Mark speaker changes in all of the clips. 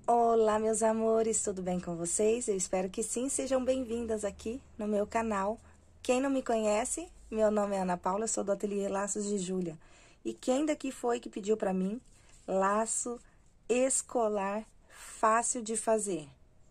Speaker 1: Olá, meus amores, tudo bem com vocês? Eu espero que sim, sejam bem-vindas aqui no meu canal. Quem não me conhece, meu nome é Ana Paula, eu sou do Ateliê Laços de Júlia. E quem daqui foi que pediu pra mim laço escolar fácil de fazer?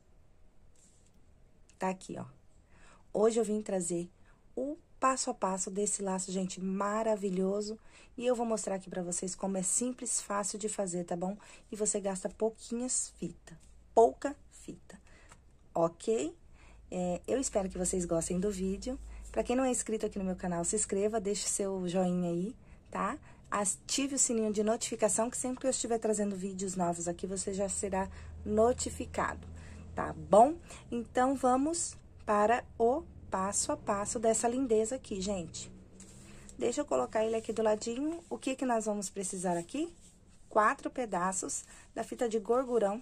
Speaker 1: Tá aqui, ó. Hoje eu vim trazer o passo a passo desse laço, gente, maravilhoso. E eu vou mostrar aqui pra vocês como é simples, fácil de fazer, tá bom? E você gasta pouquinhas fita, pouca fita, ok? Eu espero que vocês gostem do vídeo. Pra quem não é inscrito aqui no meu canal, se inscreva, deixe seu joinha aí, tá? Ative o sininho de notificação, que sempre que eu estiver trazendo vídeos novos aqui, você já será notificado, tá bom? Então, vamos para o passo a passo dessa lindeza aqui, gente. Deixa eu colocar ele aqui do ladinho. O que que nós vamos precisar aqui? 4 pedaços da fita de gorgurão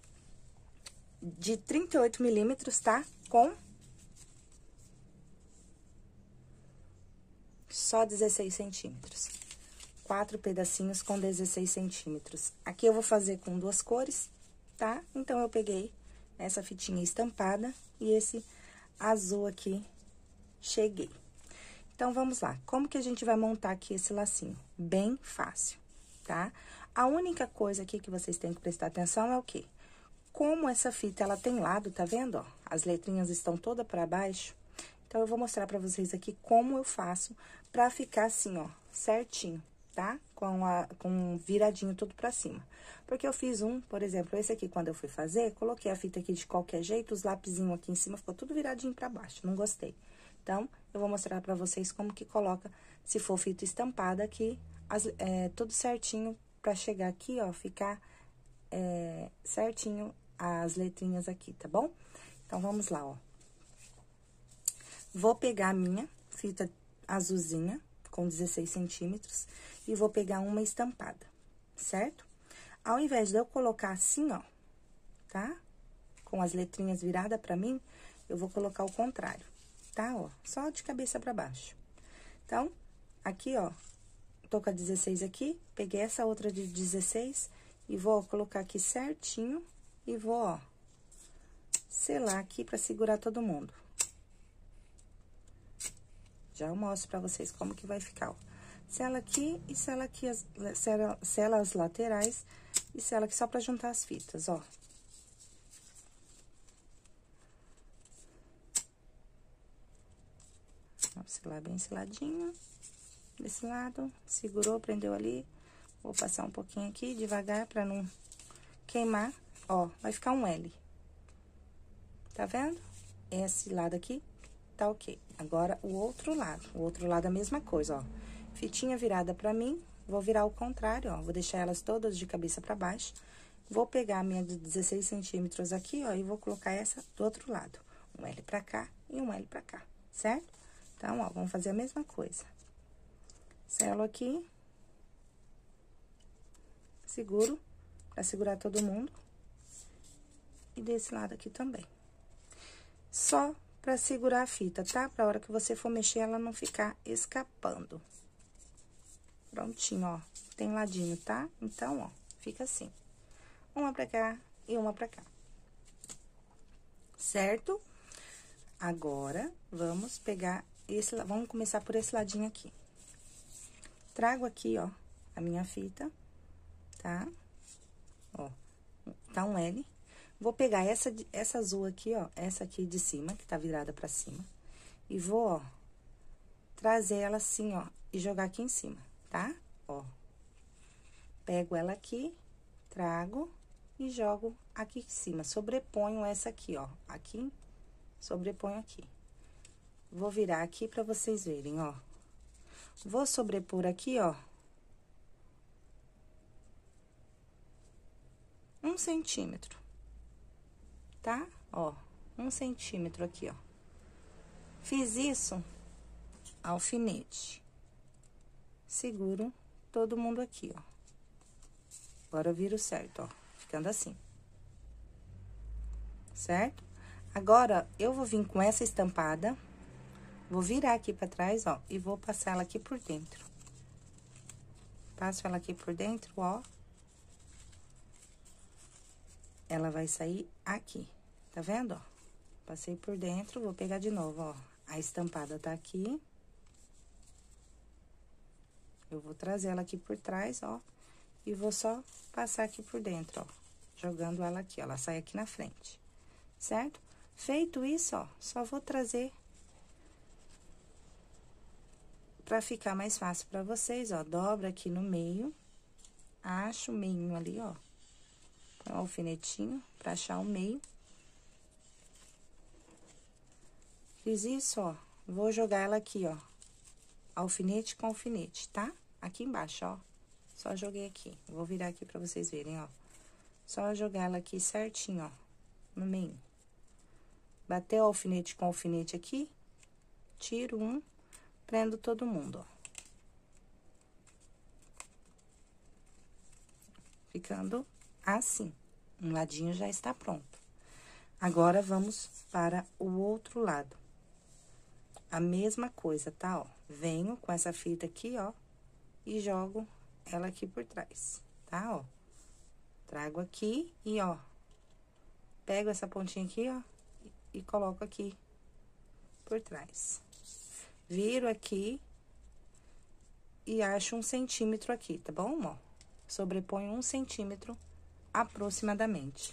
Speaker 1: de 38 milímetros, tá? Com só 16 centímetros. 4 pedacinhos com 16 centímetros. Aqui eu vou fazer com 2 cores, tá? Então, eu peguei essa fitinha estampada e esse azul aqui, cheguei. Então, vamos lá. Como que a gente vai montar aqui esse lacinho? Bem fácil, tá? A única coisa aqui que vocês têm que prestar atenção é o quê? Como essa fita, ela tem lado, tá vendo, ó? As letrinhas estão todas pra baixo. Então, eu vou mostrar pra vocês aqui como eu faço pra ficar assim, ó, certinho, tá? Com viradinho tudo pra cima. Porque eu fiz por exemplo, esse aqui, quando eu fui fazer, coloquei a fita aqui de qualquer jeito, os lapisinhos aqui em cima ficou tudo viradinho pra baixo, não gostei. Então, eu vou mostrar pra vocês como que coloca, se for fita estampada aqui, tudo certinho pra chegar aqui, ó, ficar certinho as letrinhas aqui, tá bom? Então, vamos lá, ó. Vou pegar a minha fita azulzinha, com 16 centímetros, e vou pegar uma estampada, certo? Ao invés de eu colocar assim, ó, tá? Com as letrinhas viradas pra mim, eu vou colocar o contrário, tá? Ó, só de cabeça pra baixo. Então, aqui, ó, tô com a 16 aqui, peguei essa outra de 16 e vou colocar aqui certinho e vou, ó, selar aqui pra segurar todo mundo. Já eu mostro pra vocês como que vai ficar, ó. Sela aqui e sela aqui, sela as laterais e sela aqui só pra juntar as fitas, ó. Vamos selar bem seladinho. Desse lado, segurou, prendeu ali. Vou passar um pouquinho aqui, devagar, pra não queimar. Ó, vai ficar um L. Tá vendo? Esse lado aqui tá ok. Agora, o outro lado a mesma coisa, ó. Fitinha virada pra mim, vou virar o contrário, ó. Vou deixar elas todas de cabeça pra baixo. Vou pegar a minha de 16 centímetros aqui, ó, e vou colocar essa do outro lado. Um L pra cá e um L pra cá, certo? Então, ó, vamos fazer a mesma coisa. Selo aqui. Seguro, pra segurar todo mundo. E desse lado aqui também. Só pra segurar a fita, tá? Pra hora que você for mexer, ela não ficar escapando. Prontinho, ó. Tem ladinho, tá? Então, ó, fica assim. Uma pra cá e uma pra cá. Certo? Agora, vamos pegar vamos começar por esse ladinho aqui. Trago aqui, ó, a minha fita, tá? Ó, tá um L. Vou pegar essa azul aqui, ó, essa aqui de cima, que tá virada pra cima. E vou, ó, trazer ela assim, ó, e jogar aqui em cima, tá? Ó. Pego ela aqui, trago e jogo aqui em cima. Sobreponho essa aqui, ó, aqui, sobreponho aqui. Vou virar aqui pra vocês verem, ó. Vou sobrepor aqui, ó, 1 centímetro, tá? Ó, 1 centímetro aqui, ó. Fiz isso, alfinete. Seguro todo mundo aqui, ó. Agora eu viro certo, ó, ficando assim. Certo? Agora, eu vou vir com essa estampada, vou virar aqui pra trás, ó, e vou passar ela aqui por dentro. Passo ela aqui por dentro, ó. ela vai sair aqui, tá vendo, ó? Passei por dentro, vou pegar de novo, ó. A estampada tá aqui. Eu vou trazer ela aqui por trás, ó. E vou só passar aqui por dentro, ó. Jogando ela aqui, ó. Ela sai aqui na frente, certo? Feito isso, ó, só vou trazer pra ficar mais fácil pra vocês, ó. Dobra aqui no meio, acha o meio ali, ó. Põe um alfinetinho pra achar o meio. Fiz isso, ó. Vou jogar ela aqui, ó. Alfinete com alfinete, tá? Aqui embaixo, ó. Só joguei aqui. Vou virar aqui pra vocês verem, ó. Só jogar ela aqui certinho, ó. No meio. Bateu o alfinete com alfinete aqui. Tiro um, prendo todo mundo, ó. Ficando assim. Um ladinho já está pronto. Agora, vamos para o outro lado. A mesma coisa, tá, ó? Venho com essa fita aqui, ó, e jogo ela aqui por trás, tá, ó? Trago aqui e, ó, pego essa pontinha aqui, ó, e coloco aqui por trás. Viro aqui e acho 1 centímetro aqui, tá bom, ó? Sobreponho 1 centímetro aproximadamente.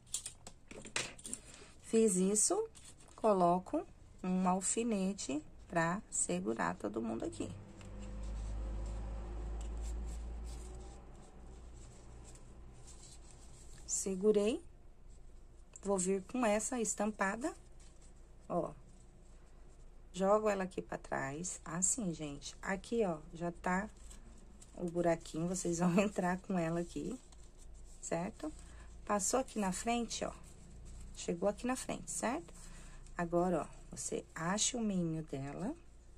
Speaker 1: Fiz isso, coloco um alfinete pra segurar todo mundo aqui. Segurei, vou vir com essa estampada, ó. Jogo ela aqui pra trás, assim, gente. Aqui, ó, já tá o buraquinho, vocês vão entrar com ela aqui, certo? Passou aqui na frente, ó, chegou aqui na frente, certo? Agora, ó, você acha o meio dela.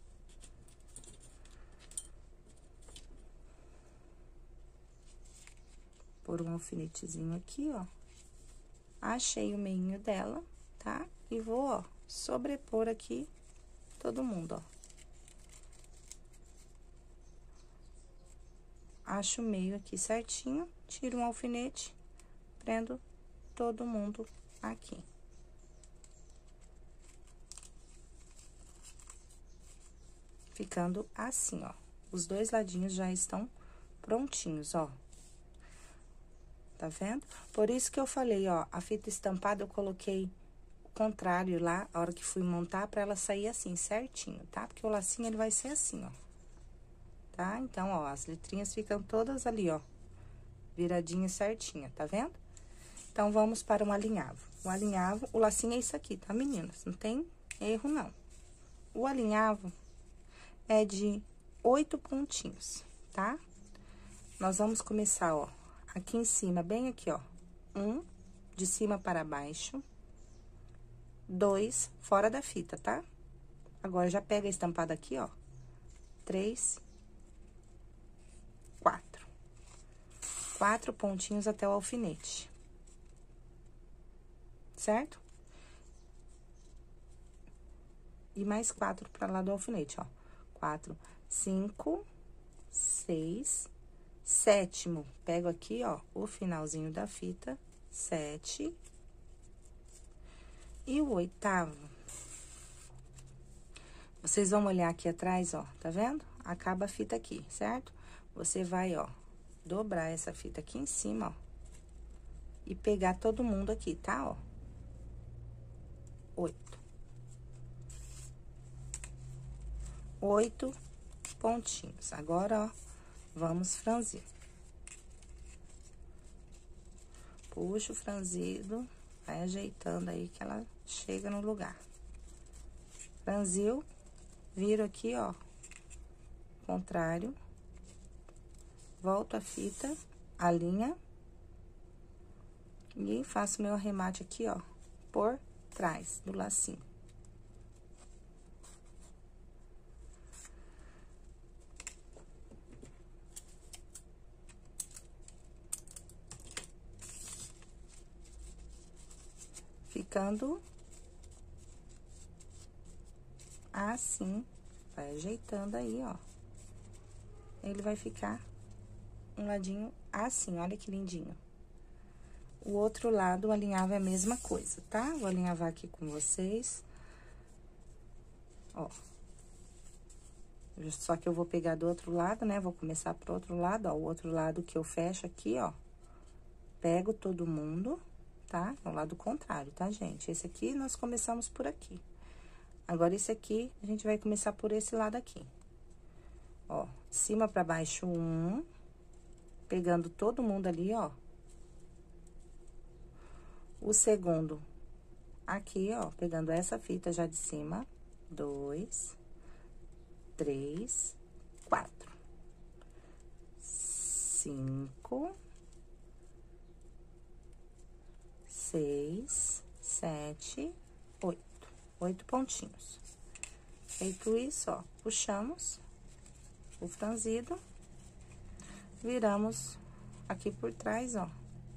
Speaker 1: Por um alfinetezinho aqui, ó. Achei o meio dela, tá? E vou, ó, sobrepor aqui todo mundo, ó. Acho o meio aqui certinho, tiro um alfinete, prendo todo mundo aqui. Ficando assim, ó. Os dois ladinhos já estão prontinhos, ó. Tá vendo? Por isso que eu falei, ó, a fita estampada eu coloquei o contrário lá, a hora que fui montar, pra ela sair assim, certinho, tá? Porque o lacinho, ele vai ser assim, ó. Tá? Então, ó, as letrinhas ficam todas ali, ó, viradinha certinha, tá vendo? Então, vamos para um alinhavo. O alinhavo, o lacinho é isso aqui, tá, meninas? Não tem erro, não. O alinhavo é de 8 pontinhos, tá? Nós vamos começar, ó, aqui em cima, bem aqui, ó. 1, de cima para baixo. 2, fora da fita, tá? Agora, já pega a estampada aqui, ó. 3, 4. 4 pontinhos até o alfinete. Certo? E mais 4 para lá do alfinete, ó. 4, 5, 6, 7º. Pego aqui, ó, o finalzinho da fita, 7. E o 8º. Vocês vão olhar aqui atrás, ó, tá vendo? Acaba a fita aqui, certo? Você vai, ó, dobrar essa fita aqui em cima, ó. E pegar todo mundo aqui, tá, ó? 8 pontinhos. Agora, ó, vamos franzir. Puxa o franzido, vai ajeitando aí que ela chega no lugar. Franziu, viro aqui, ó, contrário. Volto a fita, alinha. E faço meu arremate aqui, ó, por trás do lacinho. Ficando assim, vai ajeitando aí, ó. Ele vai ficar um ladinho assim, olha que lindinho. o outro lado, o alinhavo é a mesma coisa, tá? Vou alinhavar aqui com vocês. Ó. Só que eu vou pegar do outro lado, né? Vou começar pro outro lado, ó. O outro lado que eu fecho aqui, ó. Pego todo mundo, tá? É o lado contrário, tá, gente? Esse aqui, nós começamos por aqui. Agora, esse aqui, a gente vai começar por esse lado aqui. Ó, de cima pra baixo, pegando todo mundo ali, ó. O segundo, aqui, ó, pegando essa fita já de cima, 2, 3, 4, 5, 6, 7, 8. 8 pontinhos. Feito isso, ó, puxamos o franzido, viramos aqui por trás, ó.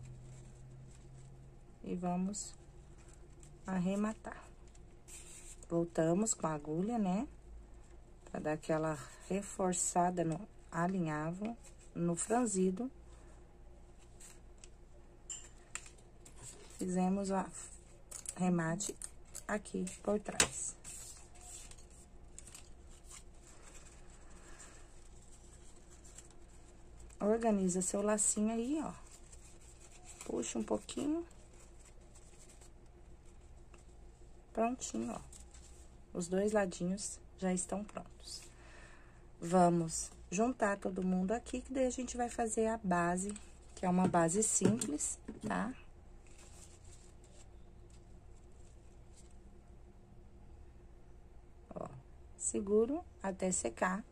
Speaker 1: E vamos arrematar. Voltamos com a agulha, né? Pra dar aquela reforçada no alinhavo, no franzido. Fizemos o remate aqui por trás. Organiza seu lacinho aí, ó. Puxa um pouquinho. Prontinho, ó. Os dois ladinhos já estão prontos. Vamos juntar todo mundo aqui, que daí a gente vai fazer a base, que é uma base simples, tá? Ó, seguro até secar.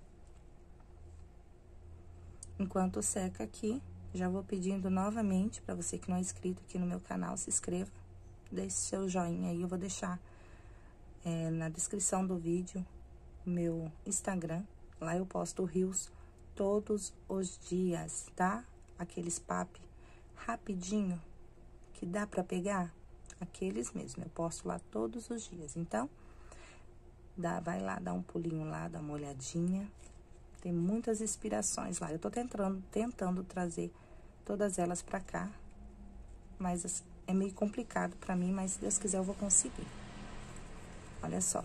Speaker 1: Enquanto seca aqui, já vou pedindo novamente, pra você que não é inscrito aqui no meu canal, se inscreva. Deixe seu joinha aí, eu vou deixar na descrição do vídeo o meu Instagram. Lá eu posto reels todos os dias, tá? Aqueles papi rapidinho que dá pra pegar, aqueles mesmo, eu posto lá todos os dias. Então, vai lá, dá um pulinho lá, dá uma olhadinha. Tem muitas inspirações lá. Eu tô tentando trazer todas elas pra cá, mas é meio complicado pra mim, mas se Deus quiser eu vou conseguir. Olha só.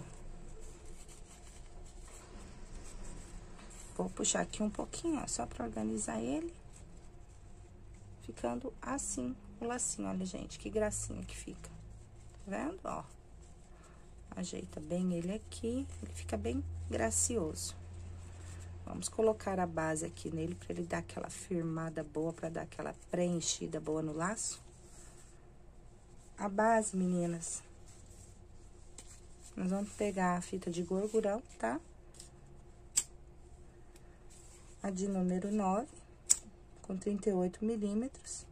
Speaker 1: Vou puxar aqui um pouquinho, ó, só pra organizar ele. Ficando assim, o lacinho, olha, gente, que gracinha que fica. Tá vendo, ó? Ajeita bem ele aqui, ele fica bem gracioso. Vamos colocar a base aqui nele pra ele dar aquela firmada boa, pra dar aquela preenchida boa no laço. A base, meninas, nós vamos pegar a fita de gorgurão, tá? A de número 9, com 38 milímetros.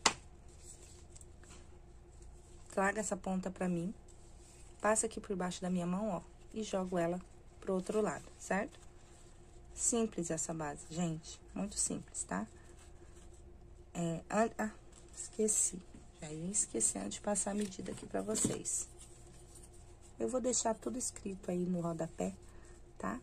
Speaker 1: Traga essa ponta pra mim, passa aqui por baixo da minha mão, ó, e jogo ela pro outro lado, certo? Simples essa base, gente, muito simples, tá? Esqueci, já ia esquecendo de passar a medida aqui pra vocês. Eu vou deixar tudo escrito aí no rodapé, tá?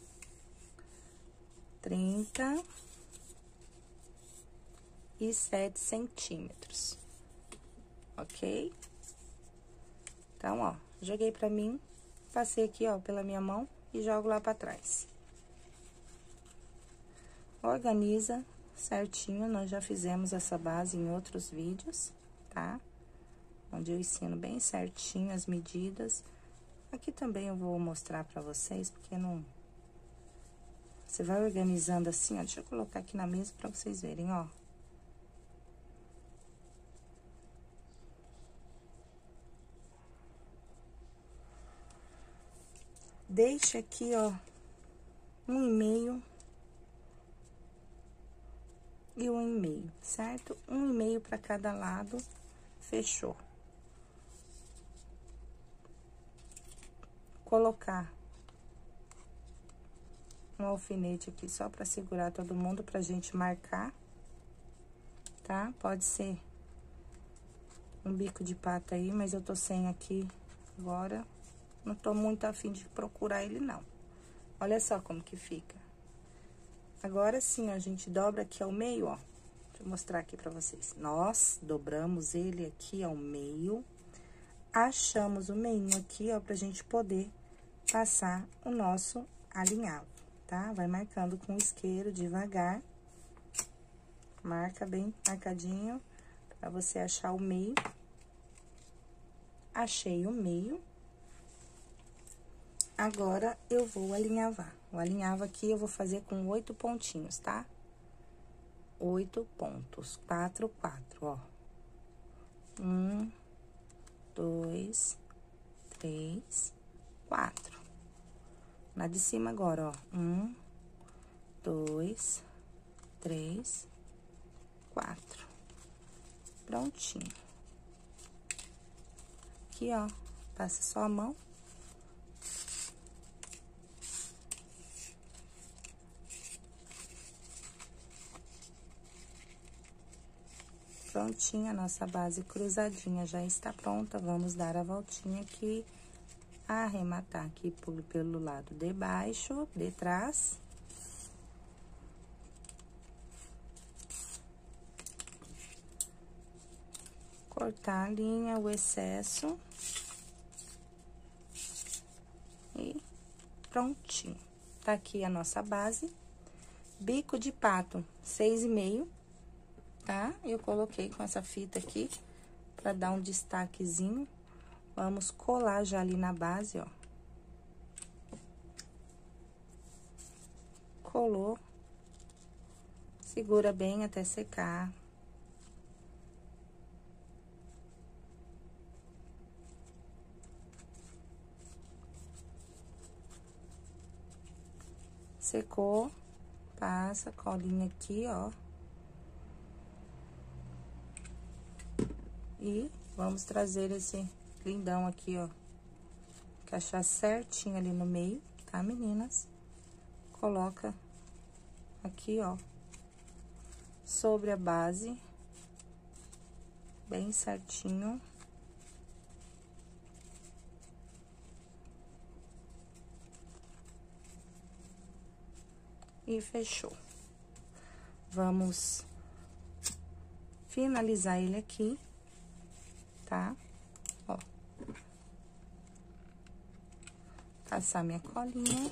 Speaker 1: 37 centímetros, ok? Então, ó, joguei pra mim, passei aqui, ó, pela minha mão e jogo lá pra trás. Organiza certinho, nós já fizemos essa base em outros vídeos, tá? Onde eu ensino bem certinho as medidas. Aqui também eu vou mostrar pra vocês, porque não... Você vai organizando assim, ó, deixa eu colocar aqui na mesa pra vocês verem, ó. Deixa aqui, ó, 1,5 e 1,5, certo? 1,5 pra cada lado, fechou. Colocar um alfinete aqui só pra segurar todo mundo, pra gente marcar, tá? Pode ser um bico de pata aí, mas eu tô sem aqui agora. Não tô muito afim de procurar ele, não. Olha só como que fica. Agora sim, ó, a gente dobra aqui ao meio, ó. Deixa eu mostrar aqui pra vocês. Nós dobramos ele aqui ao meio, achamos o meinho aqui, ó, pra gente poder passar o nosso alinhavo, tá? Vai marcando com o isqueiro devagar. Marca bem marcadinho, pra você achar o meio. Achei o meio. Agora, eu vou alinhavar. O alinhavo aqui eu vou fazer com 8 pontinhos, tá? 8 pontos, 4, 4, ó. 1, 2, 3, 4. Na de cima agora, ó. 1, 2, 3, 4. Prontinho. Aqui, ó, passa só a mão. Prontinha, a nossa base cruzadinha já está pronta. Vamos dar a voltinha aqui, arrematar aqui pelo lado de baixo, de trás. Cortar a linha, o excesso. E prontinho. Tá aqui a nossa base. Bico de pato, 6,5. Tá? Eu coloquei com essa fita aqui, pra dar um destaquezinho. Vamos colar já ali na base, ó. Colou. Segura bem até secar. Secou, passa a colinha aqui, ó. E vamos trazer esse lindão aqui, ó. Encaixar certinho ali no meio, tá, meninas? Coloca aqui, ó, sobre a base, bem certinho. E fechou. Vamos finalizar ele aqui, tá? Ó. Passar minha colinha.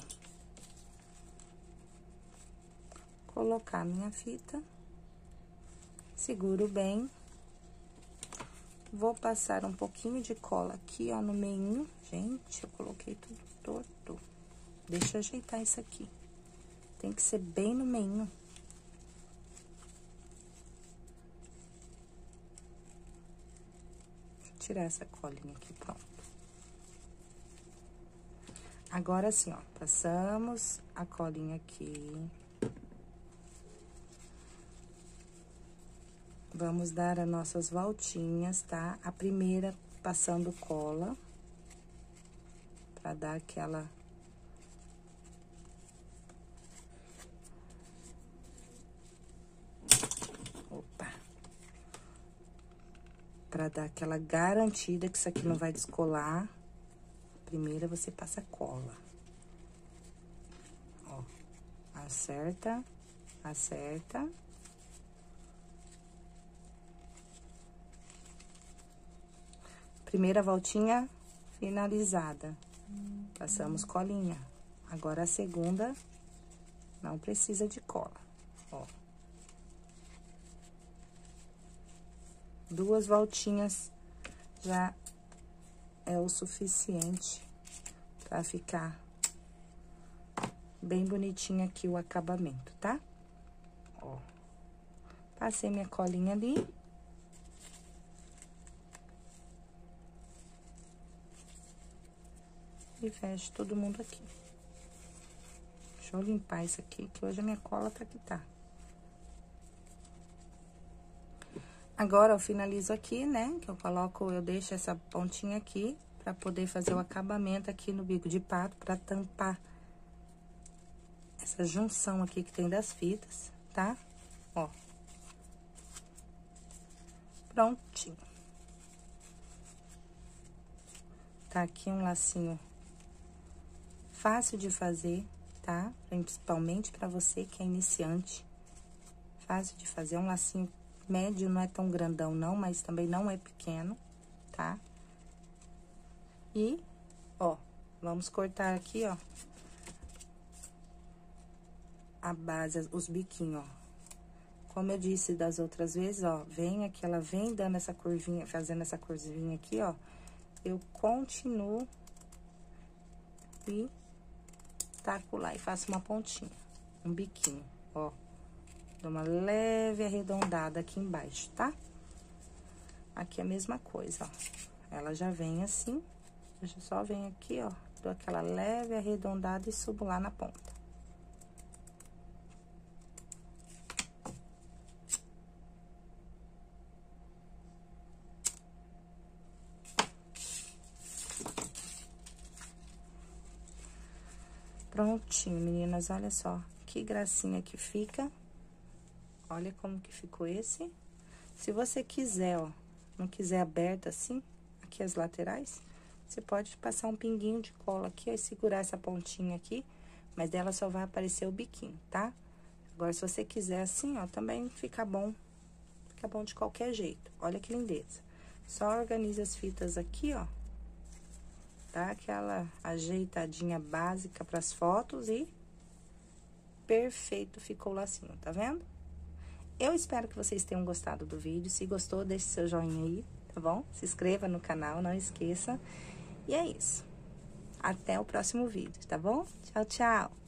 Speaker 1: Colocar minha fita. Seguro bem. Vou passar um pouquinho de cola aqui, ó, no meio. Gente, eu coloquei tudo torto. Deixa eu ajeitar isso aqui. Tem que ser bem no meio. Deixa eu tirar essa colinha aqui, pronto. Agora, assim, ó, passamos a colinha aqui. Vamos dar as nossas voltinhas, tá? A primeira passando cola, pra dar aquela... Opa! Pra dar aquela garantida que isso aqui não vai descolar. Primeiro, você passa cola. Ó, acerta, acerta. Primeira voltinha finalizada. Passamos colinha. Agora, a segunda, não precisa de cola, ó. 2 voltinhas já é o suficiente pra ficar bem bonitinho aqui o acabamento, tá? Ó. Passei minha colinha ali. E fecho todo mundo aqui. Deixa eu limpar isso aqui, que hoje a minha cola tá que tá. Agora, eu finalizo aqui, né? Que eu deixo essa pontinha aqui, pra poder fazer o acabamento aqui no bico de pato, pra tampar essa junção aqui que tem das fitas, tá? Ó. Prontinho. Tá aqui um lacinho fácil de fazer, tá? Principalmente pra você que é iniciante. fácil de fazer, um lacinho médio, não é tão grandão não, mas também não é pequeno, tá? E, ó, vamos cortar aqui, ó, a base, os biquinhos, ó. Como eu disse das outras vezes, ó, vem aqui, ela vem dando essa curvinha, fazendo essa curvinha aqui, ó. Eu continuo e taco lá e faço uma pontinha, um biquinho, ó. Dou uma leve arredondada aqui embaixo, tá? Aqui é a mesma coisa, ó. Ela já vem assim, eu só venho aqui, ó, dou aquela leve arredondada e subo lá na ponta. Prontinho, meninas, olha só, que gracinha que fica. Olha como que ficou esse. Se você quiser, ó, não quiser aberto assim, aqui as laterais, você pode passar um pinguinho de cola aqui, ó, e segurar essa pontinha aqui, mas dela só vai aparecer o biquinho, tá? Agora, se você quiser assim, ó, também fica bom de qualquer jeito. Olha que lindeza. Só organiza as fitas aqui, ó. Dá aquela ajeitadinha básica para as fotos e perfeito ficou o lacinho, tá vendo? Eu espero que vocês tenham gostado do vídeo. Se gostou, deixe seu joinha aí, tá bom? Se inscreva no canal, não esqueça. E é isso. Até o próximo vídeo, tá bom? Tchau, tchau!